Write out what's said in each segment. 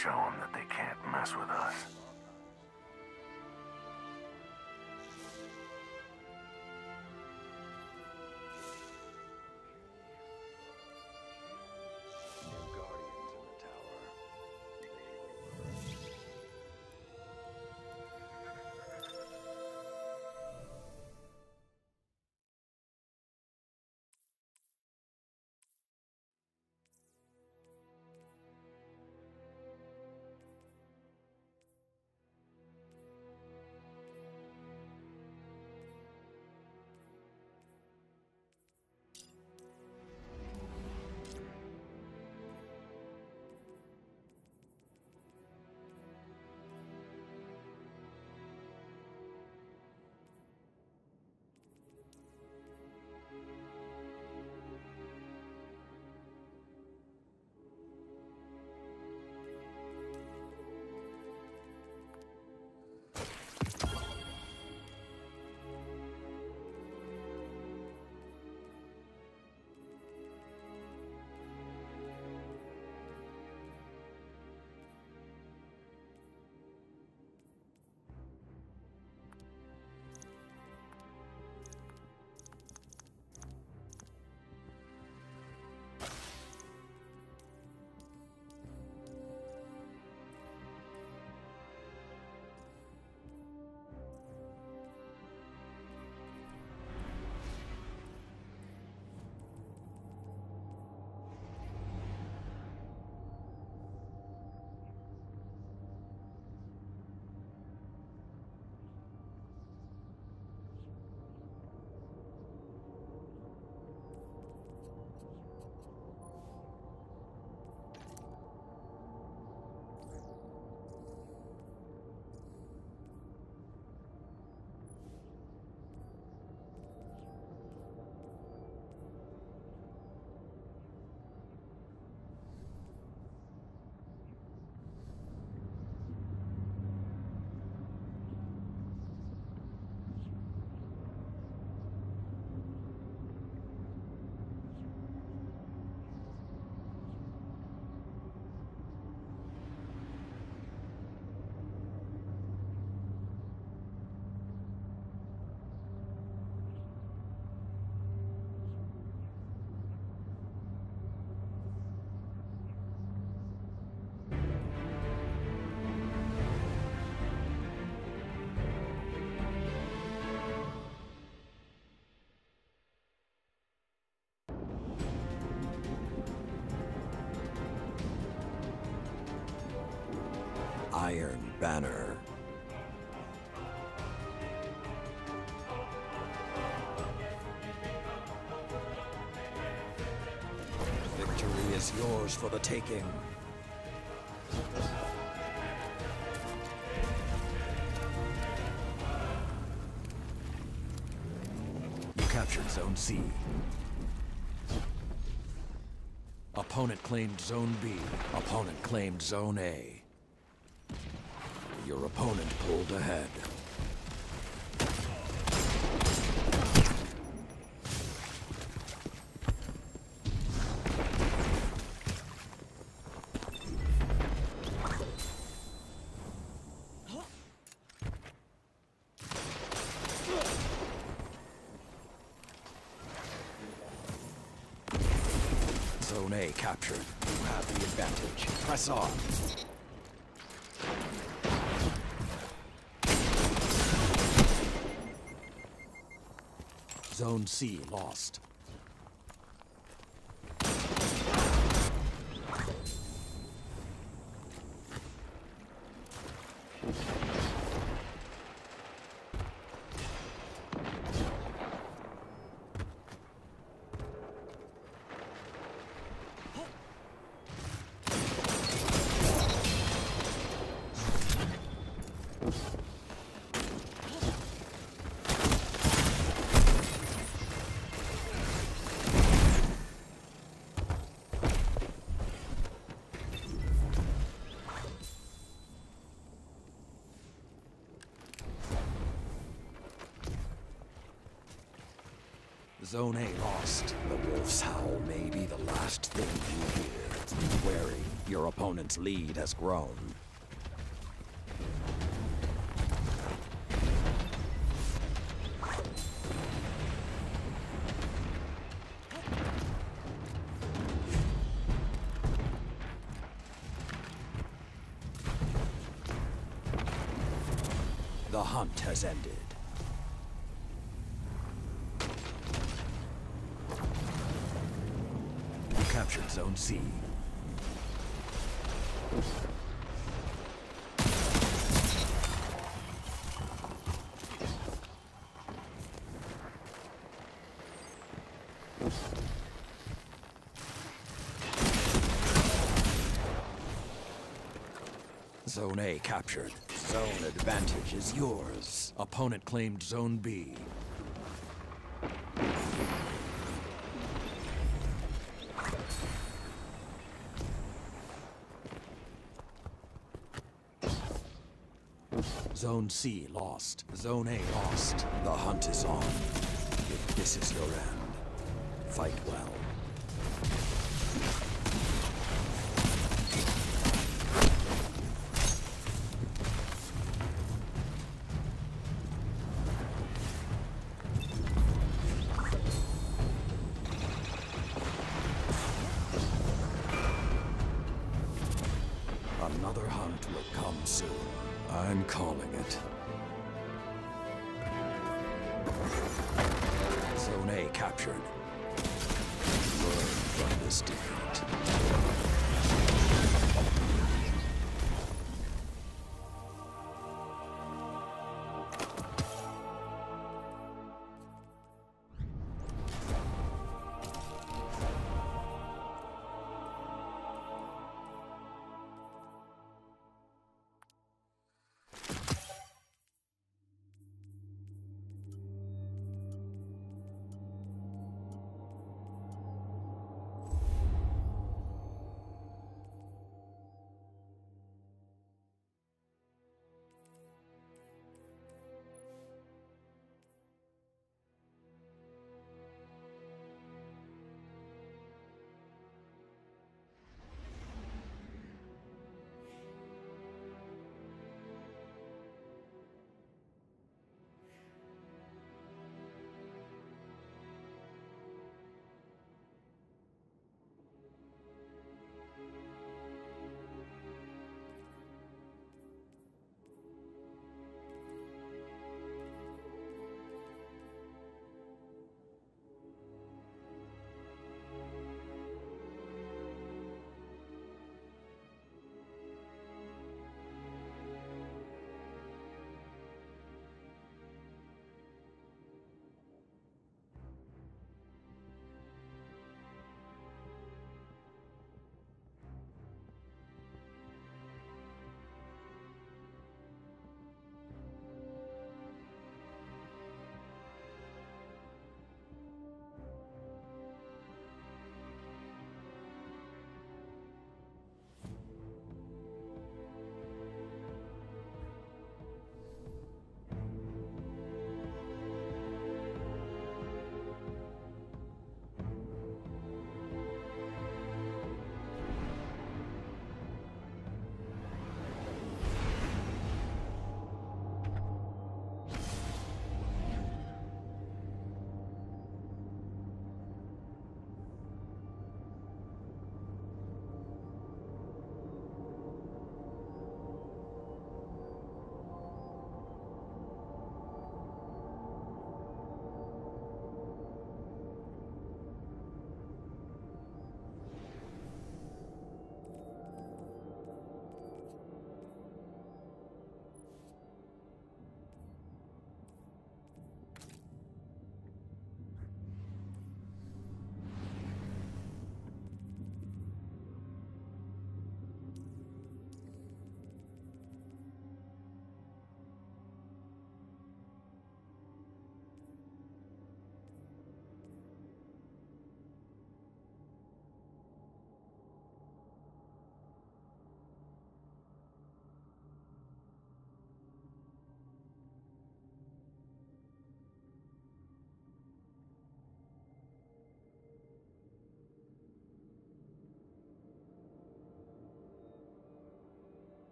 Show them that they can't mess with us. New guardians in the tower. Iron Banner. Victory is yours for the taking. You captured Zone C. Opponent claimed Zone B. Opponent claimed Zone A. Your opponent pulled ahead. Zone A captured. You have the advantage. Press on. Zone C lost. Zone A lost. The wolf's howl may be the last thing you hear. Be wary, Your opponent's lead has grown. The hunt has ended. You captured Zone C. Zone A captured. Zone advantage is yours. Opponent claimed Zone B. Zone C lost. Zone A lost. The hunt is on. If this is your end, fight well. Another hunt will come soon. I'm calling it. Zone A captured. Learn from this defeat.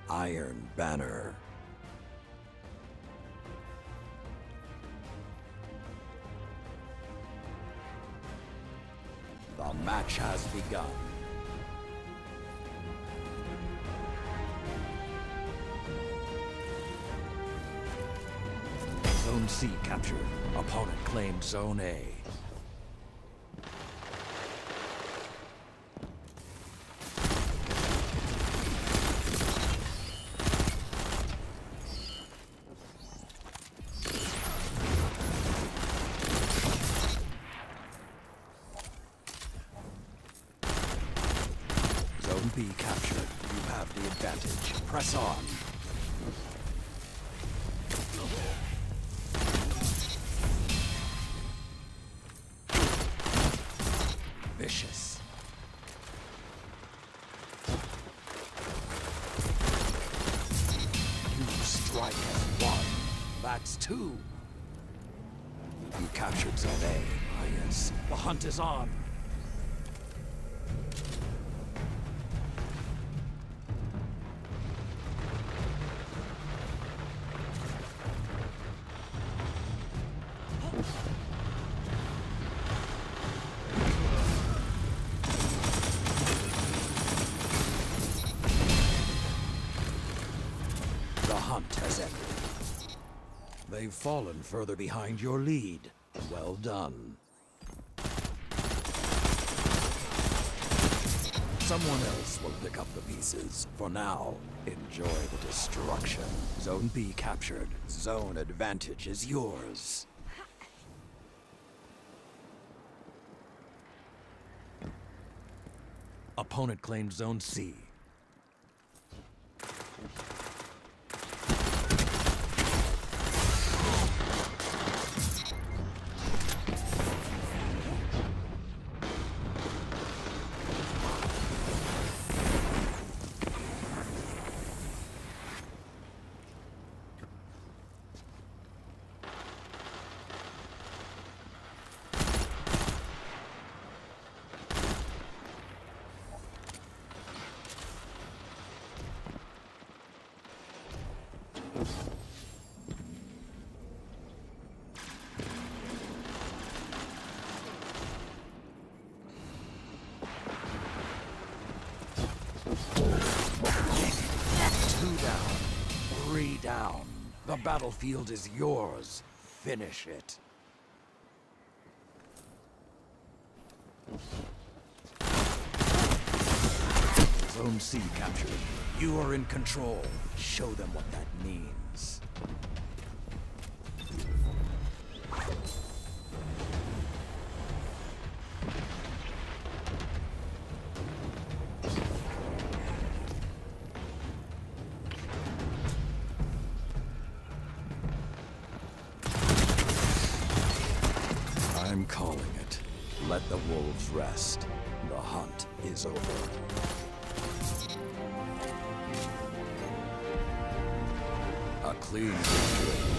Iron Banner. The match has begun. Zone C captured. Opponent claimed Zone A. Zone B captured. You have the advantage. Press on. Vicious. You strike as one. That's two. You captured Zone A. Ah, yes. The hunt is on. The hunt has ended. They've fallen further behind your lead. Well done. Someone else will pick up the pieces. For now, enjoy the destruction. Zone B captured. Zone advantage is yours. Opponent claimed Zone C. Two down, three down. The battlefield is yours. Finish it. Zone C captured. You are in control. Show them what that means. I'm calling it. Let the wolves rest. The hunt is over. A clean victory.